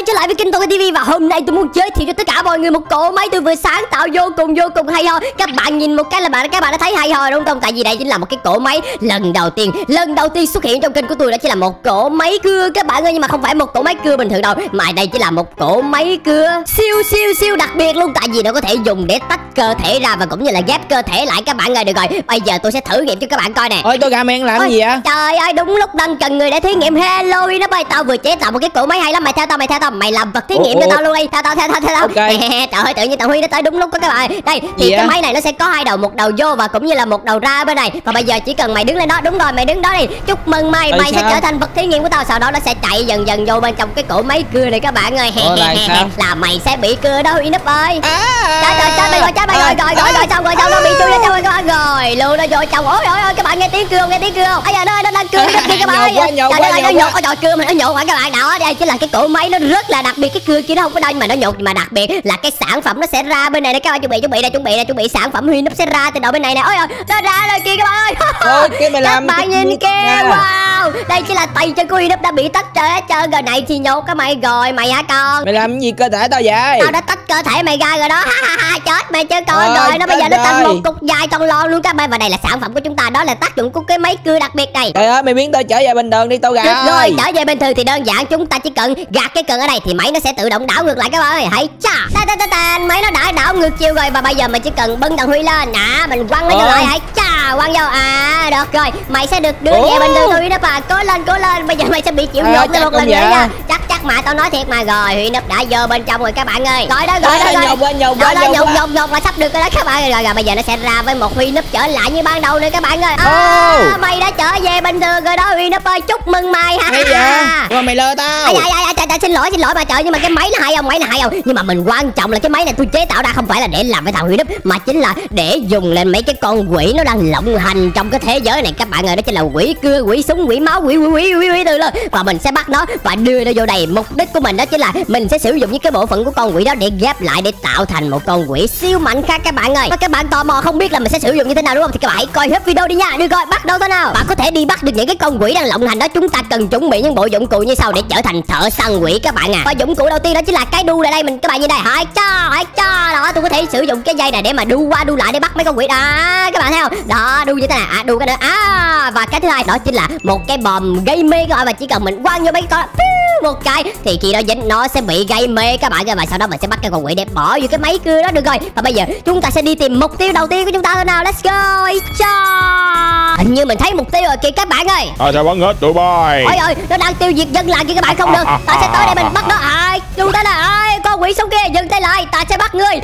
quay trở lại với kênh Tôi TV và hôm nay tôi muốn giới thiệu cho tất cả mọi người một cỗ máy tôi vừa sáng tạo vô cùng hay ho. Các bạn nhìn một cái là các bạn đã thấy hay ho đúng không? Tại vì đây chính là một cái cỗ máy lần đầu tiên xuất hiện trong kênh của tôi, đó chỉ là một cỗ máy cưa các bạn ơi, nhưng mà không phải một cỗ máy cưa bình thường đâu, mà đây chỉ là một cỗ máy cưa siêu đặc biệt luôn, tại vì nó có thể dùng để tách cơ thể ra và cũng như là ghép cơ thể lại các bạn ơi. Được rồi, bây giờ tôi sẽ thử nghiệm cho các bạn coi nè. Ôi tôi gà men làm gì vậy? Trời ơi, đúng lúc đang cần người để thí nghiệm Halloween đó bay. Tao vừa chế tạo một cái cỗ máy hay lắm, mày theo tao, mày làm vật thí nghiệm cho tao luôn đi. Theo tao. Okay. Trời ơi, tự nhiên thằng Huy nó tới đúng lúc đó các bạn. Đây thì cái máy này nó sẽ có hai đầu, một đầu vô và cũng như là một đầu ra bên này. Và bây giờ chỉ cần mày đứng lên đó, đúng rồi, mày đứng đó đi. Chúc mừng mày sẽ trở thành vật thí nghiệm của tao. Sau đó nó sẽ chạy dần vô bên trong cái cỗ máy cưa này các bạn ơi. Là mày sẽ bị cưa đó Huy núp ơi. Chết mày rồi, xong rồi nó bị chui ra trong rồi các bạn. Rồi luôn nó vô trong. Ôi các bạn nghe tiếng cưa không? Bây giờ nó đang cưa cái các bạn ơi. Nó nhột cưa mà nó nhột hả các bạn. Đó, đây chính là cái cỗ máy nó rất là đặc biệt. Cái cưa kia nó không có đâu mà nó nhột, mà đặc biệt là cái sản phẩm nó sẽ ra bên này. Các bạn chuẩn bị sản phẩm Huy nó sẽ ra từ đầu bên này nè. Ôi nó ra rồi kia các bạn ơi. Các bạn nhìn kia, wow, đây chỉ là tay chân của Huy đã bị tách ra hết trơn rồi. Này thì nhột cái mày rồi mày hả con? Mày làm gì cơ thể tao vậy? Tao đã tách cơ thể mày ra rồi đó. Chết mày chứ con rồi. Nó bây giờ nó thành một cục dài tròn lon luôn các bạn. Và đây là sản phẩm của chúng ta, đó là tác dụng của cái máy cưa đặc biệt này. Trời ơi, mày biến tao trở về bình thường đi tao gà. Được rồi, trở về bình thường thì đơn giản, chúng ta chỉ cần gạt cái cần ở đây thì máy nó sẽ tự động đảo ngược lại các bạn ơi. Hãy cha. Máy nó đã đảo ngược chiều rồi và bây giờ mình chỉ cần bưng thằng Huy lên. Mình quăng nó vô lại. Hãy cha, quăng vô. Được rồi, mày sẽ được đưa về bình thường Huy đó bà. Cố lên. Bây giờ mày sẽ bị chịu nhột một lần nữa nha. Chắc mà tao nói thiệt mà. Rồi Huy nấp đã vô bên trong rồi các bạn ơi. Rồi đó. Nhột là sắp được rồi đó các bạn. Rồi bây giờ nó sẽ ra với một Huy nấp trở lại như ban đầu nữa các bạn ơi. Mày đã trở về bình thường rồi đó Huy nấp ơi, chúc mừng mày ha. Rồi mày lừa tao. Xin lỗi bà trời, nhưng mà cái máy nó hay không? Nhưng mà mình quan trọng là cái máy này tôi chế tạo ra không phải là để làm với thằng Huy núp, mà chính là để dùng lên mấy cái con quỷ nó đang lộng hành trong cái thế giới này các bạn ơi. Đó chính là quỷ cưa, quỷ súng, quỷ máu, quỷ từ lên, và mình sẽ bắt nó và đưa nó vô đây. Mục đích của mình đó chính là mình sẽ sử dụng những cái bộ phận của con quỷ đó để ghép lại để tạo thành một con quỷ siêu mạnh khác các bạn ơi. Và các bạn tò mò không biết là mình sẽ sử dụng như thế nào đúng không, thì các bạn hãy coi hết video đi nha. Được rồi, bắt đầu thôi nào. Bạn có thể đi bắt được những cái con quỷ đang lộng hành đó, chúng ta cần chuẩn bị những bộ dụng cụ như sau để trở thành thợ săn quỷ các bạn à. Và dụng cụ đầu tiên đó chính là cái đu này đây, các bạn nhìn đây. Hãy cho đó, tôi có thể sử dụng cái dây này để mà đu qua đu lại để bắt mấy con quỷ đó, các bạn thấy không? Đó, đu như thế này, đu cái nữa. Và cái thứ hai đó chính là một cái bom gây mê các bạn, và chỉ cần mình quăng vô mấy con một cái thì khi nó dính nó sẽ bị gây mê các bạn. Và sau đó mình sẽ bắt cái con quỷ để bỏ vô cái máy cưa đó. Được rồi, và bây giờ chúng ta sẽ đi tìm mục tiêu đầu tiên của chúng ta thôi nào. Let's go. Hình như mình thấy mục tiêu rồi kìa các bạn ơi. Sao bắn hết tụi bay? Ôi nó đang tiêu diệt dân làng kia các bạn, không được. Ta sẽ tới đây mình bắt nó. Đu tới là con quỷ sống kia, dừng tay lại, ta sẽ bắt ngươi.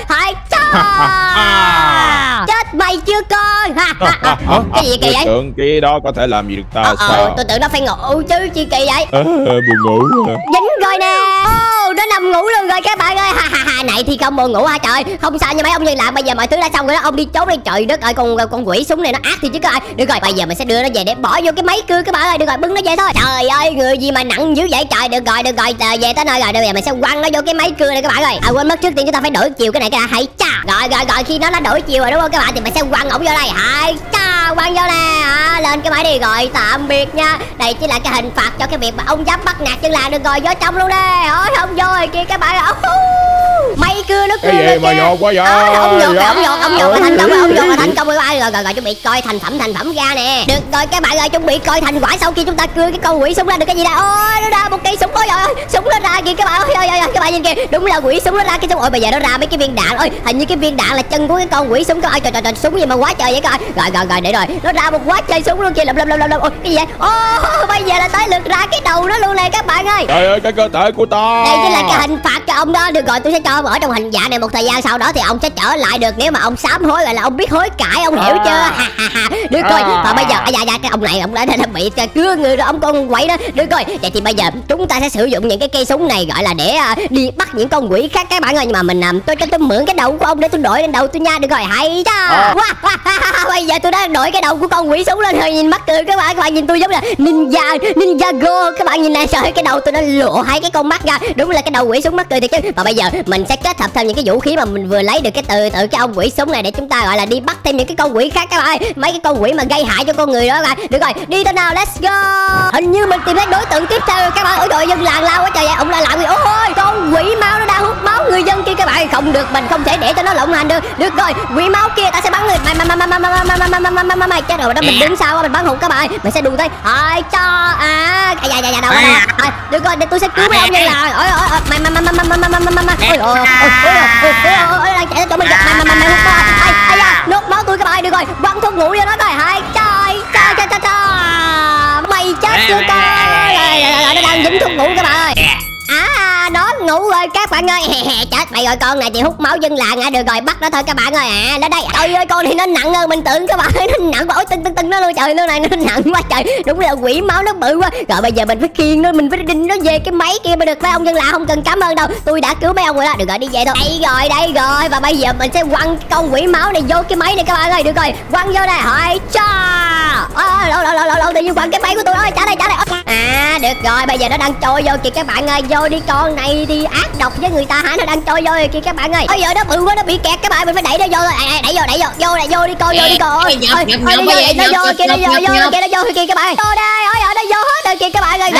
Chết mày chưa con. Cái gì kỳ vậy? Tưởng kia đó có thể làm gì được ta sao? Tôi tưởng nó phải ngủ chứ chi kỳ vậy. Buồn ngủ. Dính rồi nè. Nó nằm ngủ luôn rồi các bạn ơi. Này thì không buồn ngủ hả trời? Không sao nha mấy ông nhân làm, bây giờ mọi thứ đã xong rồi đó. Ông đi trốn đi. Trời đất ơi, con quỷ súng này nó ác thì chứ coi. Được rồi, bây giờ mình sẽ đưa nó về để bỏ vô cái máy cưa các bạn ơi. Được rồi, bưng nó về thôi. Trời ơi, người gì mà nặng dữ vậy trời. Được rồi, về tới nơi rồi. Bây giờ mình sẽ quăng nó vô cái máy cưa này các bạn ơi. Quên mất, trước tiên chúng ta phải đổi chiều cái này kìa. Hãy cha. Rồi khi nó đã đổi chiều rồi đúng không các bạn, thì mình sẽ quăng ổng vô đây. Hãy cha, quăng vô nè. Lên cái máy đi. Rồi tạm biệt nha. Đây chỉ là cái hình phạt cho cái việc mà ông dám bắt nạt dân làng. Được rồi, vô trong luôn đi. Ôi không vô rồi kia các bạn ơi. Máy cưa nó cưa cái gì mà nhột quá vậy? Ông nhột là thành công rồi. Rồi chuẩn bị coi thành phẩm ra nè. Được rồi các bạn ơi, chuẩn bị coi thành quả sau khi chúng ta cưa cái con quỷ súng ra được cái gì đây. Ôi nó ra một cây súng. Ôi súng nó ra kìa các bạn ơi. Các bạn nhìn kìa, đúng là quỷ súng nó ra cái súng. Ôi bây giờ nó ra mấy cái viên đạn. Ôi hình như cái viên đạn là chân của cái con quỷ súng các bạn. Trời súng gì mà quá trời vậy coi. Rồi để rồi nó ra một quá trời súng luôn kìa. Ôi cái gì vậy? Bây giờ là tới lượt ra cái đầu nó luôn nè các bạn ơi. Trời ơi, cái cơ thể của ta. Đây chính là cái hình phạt cho ông đó. Được rồi, tôi sẽ cho ông ở trong hình dạng này một thời gian, sau đó thì ông sẽ trở lại được nếu mà ông sám hối, gọi là ông biết hối cải, ông hiểu chưa? Được rồi, và bây giờ cái ông này ông đã bị cưa người rồi, ông con quỷ đó. Được rồi, vậy thì bây giờ chúng ta sẽ sử dụng những cái cây súng này gọi là để đi bắt những con quỷ khác các bạn ơi. Nhưng mà mình tôi mượn cái đầu của ông để tôi đội lên đầu tôi nha. Được rồi, hay cho. Bây giờ tôi đã đội cái đầu của con quỷ súng lên rồi, nhìn mắc cười các bạn nhìn tôi giống là Ninjago. Các bạn nhìn này, trời ơi, cái đầu tôi nó lộ hai cái con mắt ra, đúng là cái đầu quỷ súng mắc cười thiệt chứ. Và bây giờ mình sẽ kết hợp thêm những cái vũ khí mà mình vừa lấy được cái từ cái ông quỷ súng này để chúng ta gọi là đi bắt thêm những cái con quỷ khác các bạn ơi. Mấy cái con quỷ mà gây hại cho con người đó các bạn. Được rồi, đi thôi nào, let's go. Hình như mình tìm thấy đối tượng tiếp theo rồi các bạn. Ôi trời, dân làng lao quá trời vậy. Ông lại làm gì? Ôi con được, mình không thể để cho nó lộng hành được. Được rồi, quỷ máu kia ta sẽ bắn người. Mày chết rồi đó, mình đứng sau mình bắn hụt các bạn. Mình sẽ đùa tới. Ai cho đâu đâu. Được rồi, để tôi sẽ cứu mấy ông nhân là. Ôi đang chạy cho mình gặp mày hút coi. Ai da, nốt máu tôi các bạn. Được rồi, quăng thuốc ngủ vô nó coi. Hai trời. Mày chết chưa coi. Nó đang dính thuốc ngủ các bạn ơi. Nó ngủ rồi các bạn ơi. Chết mày rồi, con này thì hút máu dân làng à. Được rồi, bắt nó thôi các bạn ơi. Đến đây. Trời ơi, con này nó nặng hơn mình tưởng các bạn. Nó nặng quá, tưng nó luôn. Trời, nó này nó nặng quá trời. Đúng là quỷ máu nó bự quá. Rồi bây giờ mình phải khiêng nó, mình phải đinh nó về cái máy kia mới được. Mấy ông dân làng không cần cảm ơn đâu, tôi đã cứu mấy ông rồi đó. Được rồi, đi về thôi. Đây rồi. Và bây giờ mình sẽ quăng con quỷ máu này vô cái máy này các bạn ơi. Được rồi, quăng vô đây. Hỏi cha. Lâu tự nhiên quăng cái máy của tôi ơi. Trả đây. Được rồi, bây giờ nó đang trôi vô kìa các bạn ơi. Vô đi, con này thì ác độc với người ta hả? Nó đang trôi vô kìa các bạn ơi. Ôi giờ nó bự quá, nó bị kẹt các bạn, mình phải đẩy nó vô thôi. Đẩy vô đi con. Nó vô kìa các bạn. Vô đây, nó vô hết rồi kìa các bạn ơi.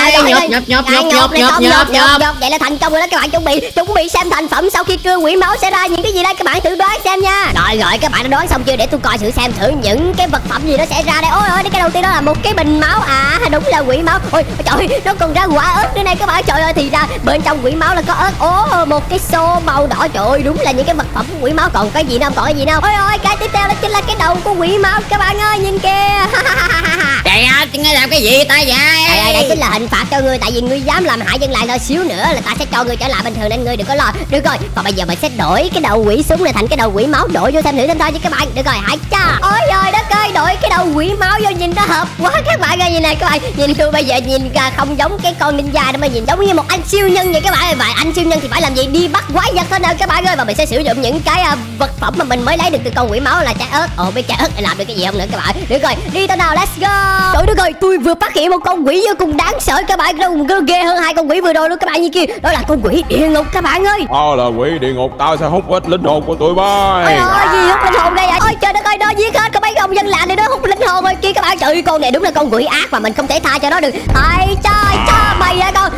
Nhột. Vậy là thành công rồi đó các bạn. Chuẩn bị xem thành phẩm sau khi cưa quỷ máu sẽ ra những cái gì đây, các bạn thử đoán xem nha. Rồi các bạn đã đoán xong chưa? Để tôi coi thử những cái vật phẩm gì nó sẽ ra đây. Ôi cái đầu tiên đó là một cái bình máu. Đúng là quỷ máu. Ôi trời, nó còn ra quả ớt nữa này các bạn. Trời ơi, thì ra bên trong quỷ máu là có ớt. Một cái xô màu đỏ. Trời ơi, đúng là những cái vật phẩm của quỷ máu. Còn cái gì nữa không? Ôi cái tiếp theo đó chính là cái đầu của quỷ máu các bạn ơi, nhìn kìa. Trời ơi, ngươi làm cái gì ta vậy? Đây chính là hình phạt cho ngươi, tại vì ngươi dám làm hại dân làng thôi, xíu nữa là ta sẽ cho ngươi trở lại bình thường nên ngươi đừng có lo. Được rồi, và bây giờ mình sẽ đổi cái đầu quỷ súng này thành cái đầu quỷ máu, đổi vô xem thử thôi chứ các bạn. Được rồi, hãy cha. Ôi trời đất ơi, đổi cái đầu quỷ máu vô nhìn nó hợp quá các bạn ơi. Nhìn này các bạn, nhìn tôi bây giờ nhìn ra không giống cái con ninja đâu mà nhìn giống như một anh siêu nhân vậy các bạn ơi. Và anh siêu nhân thì phải làm gì? Đi bắt quái vật thôi nào các bạn ơi. Và mình sẽ sử dụng những cái vật phẩm mà mình mới lấy được từ con quỷ máu là trái ớt. Biết trái ớt để làm được cái gì không nữa các bạn. Được rồi, đi thôi nào, let's go. Trời đất ơi, tôi vừa phát hiện một con quỷ vô cùng đáng sợ các bạn. Nó ghê hơn hai con quỷ vừa rồi luôn các bạn. Như kia, đó là con quỷ địa ngục các bạn ơi. Là quỷ địa ngục, tao sẽ hút hết linh hồn của tụi bay. Ôi gì hút linh hồn đây vậy? Ôi trời đất ơi, nó giết hết có mấy ông dân làng này, nó hút linh hồn rồi kia các bạn. Trời ơi, con này đúng là con quỷ ác mà mình không thể tha cho nó được. Thầy trời cho mày ra con.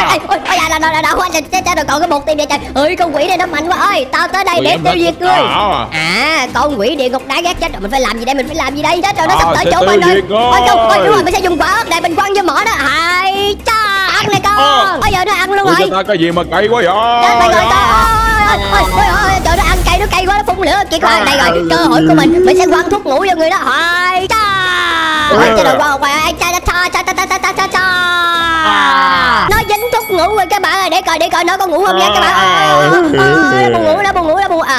Chết rồi, còn có một tim để trời. Ơi con quỷ này nó mạnh quá ơi. Tao tới đây để tiêu diệt ngươi. Con quỷ địa ngục đáng ghét. Chết rồi, mình phải làm gì đây? Chết rồi, nó sắp tới chỗ mình rồi. Ôi đúng rồi, mình sẽ dùng quả ớt để mình quăng vô mỏ đó. Hay cha, ăn này con. Bây giờ nó ăn luôn rồi. Ta cái gì mà cay quá vậy? Chết mày rồi con. Trời, nó ăn cay, nó cay quá, nó phun lửa kìa các bạn. Đây rồi, cơ hội của mình sẽ quăng thuốc ngủ vô người đó. Hay cha. Cái đầu quăng qua cha. Nó dính thuốc ngủ rồi các bạn ơi. Để coi nó có ngủ không nha các bạn. Nó buồn ngủ.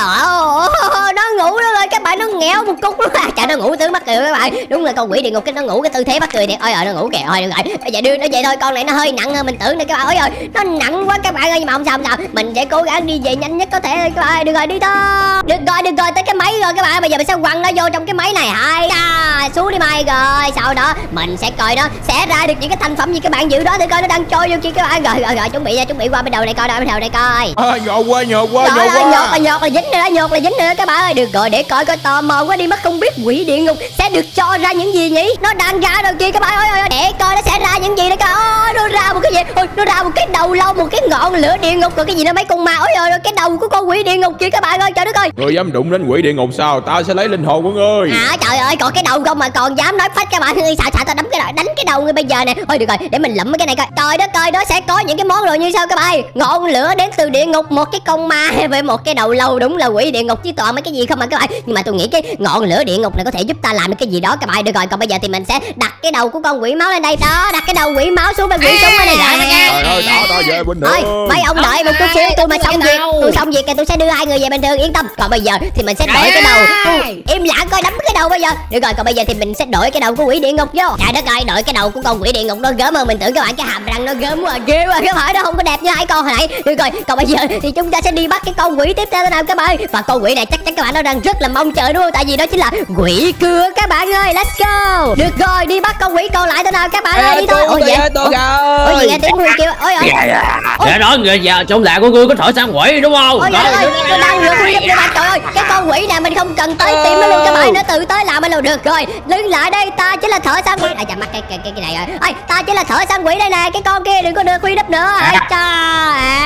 Nó ngủ đó rồi các bạn, nó nghèo một cúc luôn. Trời, nó ngủ tướng mắc cười các bạn. Đúng là con quỷ địa ngục cái nó ngủ cái tư thế mắc cười thiệt. Ôi nó ngủ kìa. Thôi được rồi, bây giờ đưa nó về thôi. Con này nó hơi nặng hơn mình tưởng nè các bạn. Ôi ơi, nó nặng quá các bạn ơi, nhưng mà không sao. Mình sẽ cố gắng đi về nhanh nhất có thể các bạn. Được rồi, đi thôi. Được rồi, tới cái máy rồi các bạn. Bây giờ mình sẽ quăng nó vô trong cái máy này. Hay xuống đi mày. Rồi sau đó mình sẽ coi nó sẽ ra được những cái thành phẩm gì các bạn. Dự đó để coi nó đang trôi vô kia các bạn. Rồi chuẩn bị qua bên đầu này coi. Bên đầu này coi. Nhột quá. Nhột là dính nữa các bạn ơi. Được rồi, để coi tò mò quá đi mất, không biết quỷ địa ngục sẽ được cho ra những gì nhỉ. Nó đang ra rồi kia các bạn ơi. Để coi nó sẽ ra những gì đây coi. Nó ra một cái gì? Nó ra một cái đầu lâu, một cái ngọn lửa địa ngục, rồi cái gì nó mấy con ma. Ôi rồi cái đầu của con quỷ địa ngục kia các bạn ơi. Trời đất ơi, ngươi dám đụng đến quỷ địa ngục sao? Tao sẽ lấy linh hồn của ngươi. Trời ơi, còn cái đầu không mà còn dám nói phách các bạn. Sao tao đánh cái đầu ngươi bây giờ nè. Thôi được rồi, để mình lụm cái này coi. Trời đất ơi, nó sẽ có những cái món đồ như sau các bạn. Ngọn lửa đến từ địa ngục, một cái con ma với một cái đầu lâu. Đúng là quỷ địa ngục chứ toàn mấy cái gì không mà các bạn. Nhưng mà tôi nghĩ cái ngọn lửa địa ngục này có thể giúp ta làm được cái gì đó các bạn. Được rồi, còn bây giờ thì mình sẽ đặt cái đầu của con quỷ máu lên đây. Đó, đặt cái đầu quỷ máu xuống bên quỷ súng bên này. Trời ơi, tao về bình thường. Mấy ông đợi một chút xíu, tôi mà xong việc. Tôi xong việc thì tôi sẽ đưa hai người về bình thường, yên tâm. Còn bây giờ thì mình sẽ đổi cái đầu. Im lặng coi, đấm cái đầu bây giờ. Được rồi, còn bây giờ thì mình sẽ đổi cái đầu của quỷ địa ngục vô. Trời đất ơi, đổi cái đầu của con quỷ địa ngục nó gớm hơn mình tưởng các bạn. Cái hàm răng nó gớm quá, ghê quá các bạn, nó không có đẹp như hai con hồi nãy. Được rồi, còn bây giờ thì chúng ta sẽ đi bắt cái con quỷ tiếp theo nào các bạn. Và con quỷ này chắc chắn các bạn nó đang rất là mong chờ đúng không? Tại vì đó chính là quỷ cưa các bạn ơi. Let's go. Được rồi, đi bắt con quỷ còn lại thôi nào các bạn ơi. Đi thôi. Ôi gì nghe tiếng Huy kêu. Để nói người giờ trong làng của ngươi có thổi sang quỷ đúng không? Ôi trời ơi, tôi đang lượt Huy giúp bạn. Trời ơi, cái con quỷ này mình không cần tới tìm nó luôn các bạn, nó tự tới làm luôn. Được rồi, đứng lại đây, ta chính là thợ săn quỷ. Chà mắt cái này rồi. Ta chính là thợ săn quỷ đây nè, cái con kia đừng có được Huy đúp nữa.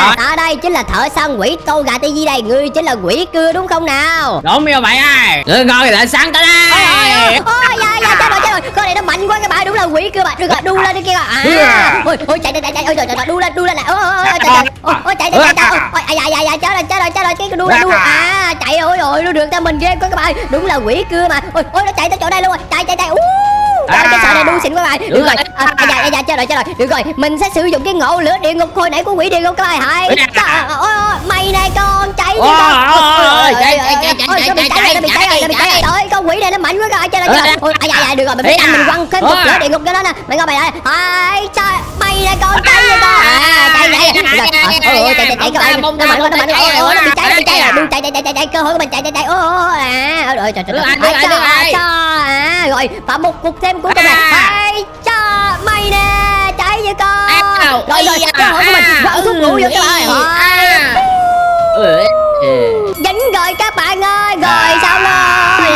Ta đây chính là thợ săn quỷ Tô Gà TV đây. Ngươi chính là quỷ cưa đúng không nào? Đúng như vậy ơi. Ngươi coi lại săn ta đây. Dạ chết rồi. Con này nó mạnh quá các bạn, đúng là quỷ cưa mà. Được rồi, đu lên đi kia. Ôi chạy. Ôi trời, đu lên này. Ôi chạy. Ôi chết rồi cái đu. Chạy ôi nó được ta mình ghê quá các bạn. Đúng là quỷ cưa mà. Ôi nó chạy tới chỗ đây luôn rồi. Chạy. Cái sợi này đu xịn quá các bạn. Được rồi. Chết rồi. Được rồi, mình sẽ sử dụng cái ngọn lửa địa ngục hồi nãy của quỷ địa ngục các bạn. Mày này con chạy đi con. Nó bị cháy rồi. Trời, con quỷ này nó mạnh quá các bạn. Chết rồi. Được rồi, mình phải ăn mình quăng cái cục lửa địa ngục cho nó nè. Mày coi mày đây. Trời, mày này con chạy đi con. Chạy các bạn. Nó mạnh quá. Nó bị cháy rồi. Đu chạy cơ hội của mình chạy. Trời. Rồi, và một cục thêm cuối cùng này. Cho mày nè, chạy với con. Rồi, cơ hội của mình quăng thuốc ngủ vô các bạn. Dính rồi các bạn ơi. Rồi xong rồi.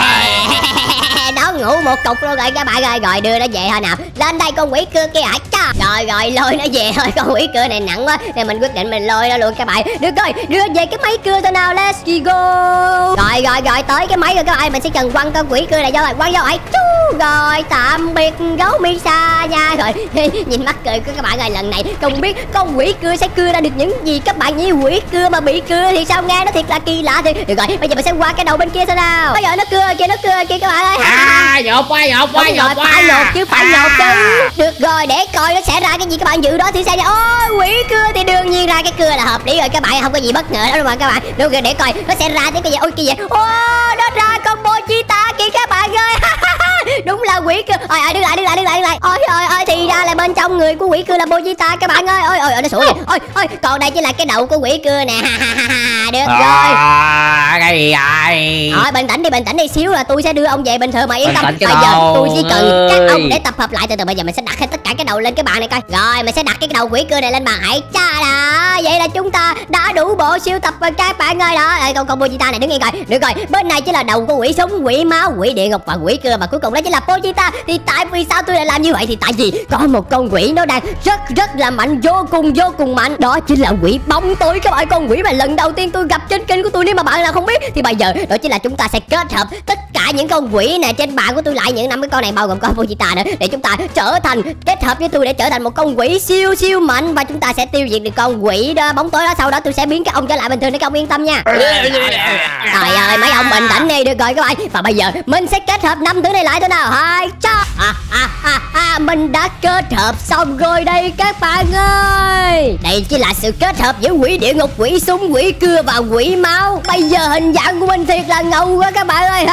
Nó ngủ một cục luôn rồi các bạn ơi. Rồi đưa nó về thôi nào. Lên đây con quỷ cưa kia hả? Rồi lôi nó về thôi. Con quỷ cưa này nặng quá nên mình quyết định mình lôi nó luôn các bạn. Được rồi, đưa về cái máy cưa thôi nào. Let's go. Rồi tới cái máy rồi các bạn. Mình sẽ cần quăng con quỷ cưa này vô rồi. Quăng vô rồi. Rồi tạm biệt gấu Misa nha. Rồi nhìn mắc cười của các bạn ơi. Lần này không biết con quỷ cưa sẽ cưa ra được những gì các bạn nhỉ. Quỷ cưa mà bị cưa thì sao nghe nó thiệt là kỳ lạ thì. Được rồi, bây giờ mình sẽ qua cái đầu bên kia xem nào. Bây giờ nó cưa kìa các bạn ơi. Nhột quá. Phải nhột chứ. Được rồi, để coi nó sẽ ra cái gì các bạn dự đoán thử xem nha. Ôi quỷ cưa thì đương nhiên ra cái cưa là hợp lý rồi các bạn, không có gì bất ngờ đâu mà các bạn. Được rồi, để coi nó sẽ ra cái gì. Ôi kia vậy. Nó ra con Pochita kìa các bạn ơi. Đúng là quỷ cưa. Đứng lại. Ôi thì ra là bên trong người của quỷ cưa là Pochita các bạn ơi. Ôi nó sủa kìa. Ôi còn đây chính là cái đầu của quỷ cưa nè. Được rồi. Cái gì vậy? Thôi bình tĩnh đi xíu là tôi sẽ đưa ông về bình thường mà yên tâm. Bây giờ tôi chỉ cần các ông để tập hợp lại từ từ. Bây giờ mình sẽ đặt hết tất cả cái đầu lên cái bàn này coi. Rồi mình sẽ đặt cái đầu quỷ cưa này lên bàn. Hãy cha đã. Vậy là chúng ta đã đủ bộ siêu tập rồi các bạn ơi đó. Con Pochita này đứng yên coi. Được rồi, bên này chính là đầu của quỷ súng, quỷ máu, quỷ địa ngục và quỷ cưa, và cuối cùng đó chính là Pochita. Thì tại vì sao tôi lại làm như vậy? Thì tại vì có một con quỷ nó đang rất là mạnh, vô cùng mạnh. Đó chính là quỷ bóng tối các bạn. Con quỷ mà lần đầu tiên tôi gặp trên kênh của tôi, nếu mà bạn nào không biết thì bây giờ đó chính là chúng ta sẽ kết hợp tất cả những con quỷ này trên bàn của tôi lại, những 5 cái con này bao gồm con Pochita nữa, để chúng ta trở thành kết hợp với tôi để trở thành một con quỷ siêu mạnh, và chúng ta sẽ tiêu diệt được con quỷ đó, bóng tối đó. Sau đó tôi sẽ biến các ông trở lại bình thường để các ông yên tâm nha. Trời ơi, mấy ông bình tĩnh đi. Được rồi các bạn, và bây giờ mình sẽ kết hợp 5 thứ này lại thế nào. Hai cha mình đã kết hợp xong rồi đây các bạn ơi. Đây chỉ là sự kết hợp giữa quỷ địa ngục, quỷ súng, quỷ cưa và quỷ máu. Bây giờ hình dạng của mình thiệt là ngầu quá các bạn ơi.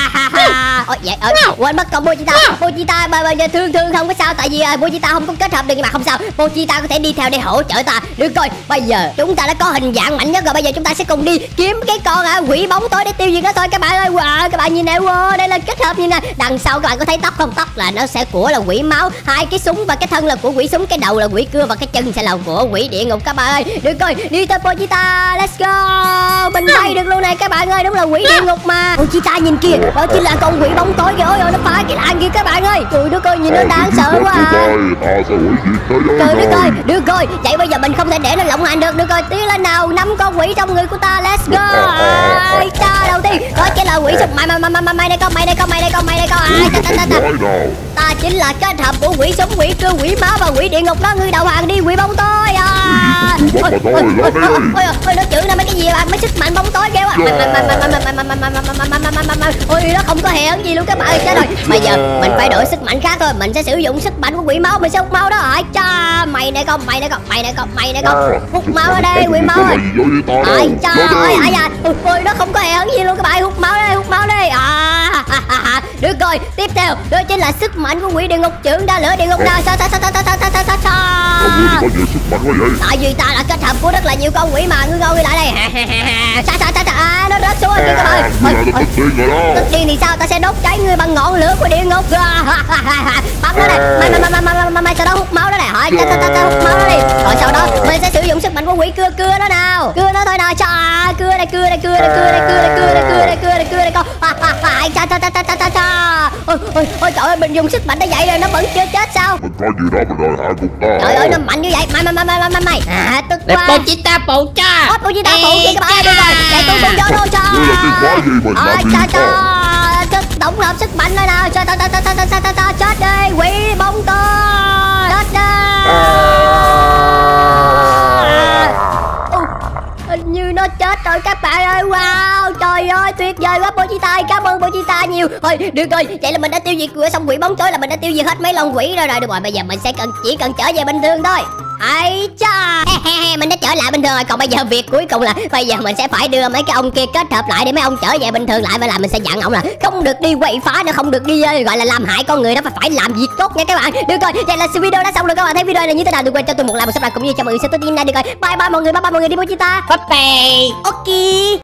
Quên mất con Pochita bây giờ thương không có sao, tại vì Pochita không có kết hợp được, nhưng mà không sao, Pochita có thể đi theo để hỗ trợ ta. Được rồi, bây giờ chúng ta đã có hình dạng mạnh nhất rồi. Bây giờ chúng ta sẽ cùng đi kiếm cái con quỷ bóng tối để tiêu diệt nó thôi các bạn ơi. Wow, các bạn nhìn nè, đây là kết hợp như nè. Đằng sau các bạn có thấy tóc không? Tóc là nó sẽ của là quỷ máu, hai cái súng và cái thân là của quỷ súng, cái đầu là quỷ cưa và cái chân sẽ là của quỷ địa ngục các bạn ơi. Được rồi, đi theo Pochita, let's go. Mình bay được luôn này các bạn ơi, đúng là quỷ địa ngục mà. Pochita nhìn kìa, đó chính là con quỷ bóng tối kìa. Ôi nó phá cái làng kìa các bạn ơi. Trời đất ơi, nhìn nó đáng sợ quá à. Trời đất ơi, được rồi, vậy bây giờ mình không thể để nó lộng hành được. Được rồi, tiến lên nào, 5 con quỷ trong người của ta, let's go. Ta đầu tiên đó chính là quỷ súng. Mày đây con. Ta chính là kết hợp của quỷ súng, quỷ cưa, quỷ máu và quỷ địa ngục đó. Ngươi đầu hàng đi quỷ bóng tối. Ôi nó chữ ra mấy cái gì bạn, mấy sức mạnh bóng tối kêu. Ôi nó không có hề gì luôn các bạn ơi. Chết rồi, bây giờ mình phải đổi sức mạnh khác thôi. Mình sẽ sử dụng sức mạnh của quỷ máu, mình sẽ hút máu đó. Cha mày này con. Hút máu ở đây quỷ máu ơi. Cha ơi, ôi nó không có hề gì luôn các bạn. Hút máu đây. Được rồi, tiếp theo đó chính là sức mạnh của quỷ địa ngục, trưởng ra lửa địa ngục ra. Sao tại vì ta đã kết hợp của rất là nhiều con quỷ mà. Ngươi ngồi lại đây. Nó rớt xuống kìa các bạn. Tức điên thì sao, ta sẽ đốt cháy ngươi bằng ngọn lửa của địa ngục. Bắn nó này, mày sau đó hút máu đó này. Hút máu đó đi. Rồi sau đó mình sẽ sử dụng sức mạnh của quỷ cưa nó nào. Cưa nó thôi nào. Cưa đây con. Ôi trời ơi, mình dùng sức mạnh đã vậy rồi nó vẫn chưa chết sao? Mình có gì đó mình đòi hạ gục ta. Trời ơi, nó mạnh như vậy. Mày. Tức Để quá. Pochita phụ cho. Pochita phụ gì các bạn ơi, được rồi. Chạy tung vô thôi cho. Đây là cái khóa gì mình làm gì ta? Sức tổng hợp sức mạnh đây nào. Chết đi, quỷ bóng tôi. Chết đi. Hình như nó chết rồi các bạn ơi. Wow, trời ơi, tuyệt vời quá Pochita, cảm ơn Pochita nhiều. Thôi được rồi, vậy là mình đã tiêu diệt xong quỷ bóng tối, là mình đã tiêu diệt hết mấy lon quỷ rồi. Được rồi, bây giờ mình sẽ chỉ cần trở về bình thường thôi. Ấy cha, mình đã trở lại bình thường rồi. Còn bây giờ việc cuối cùng là bây giờ mình sẽ phải đưa mấy cái ông kia kết hợp lại để mấy ông trở về bình thường lại. Và là mình sẽ dặn ông là không được đi quậy phá nữa, không được đi gọi là làm hại con người đó, phải làm việc tốt nha các bạn. Được rồi, vậy là video đã xong rồi. Các bạn thấy video này như thế nào đừng quên cho tôi một like, một subscribe cũng như cho mọi người xem tôi tin này. Được rồi, bye bye mọi người đi Pochita. Bye bye. Ok.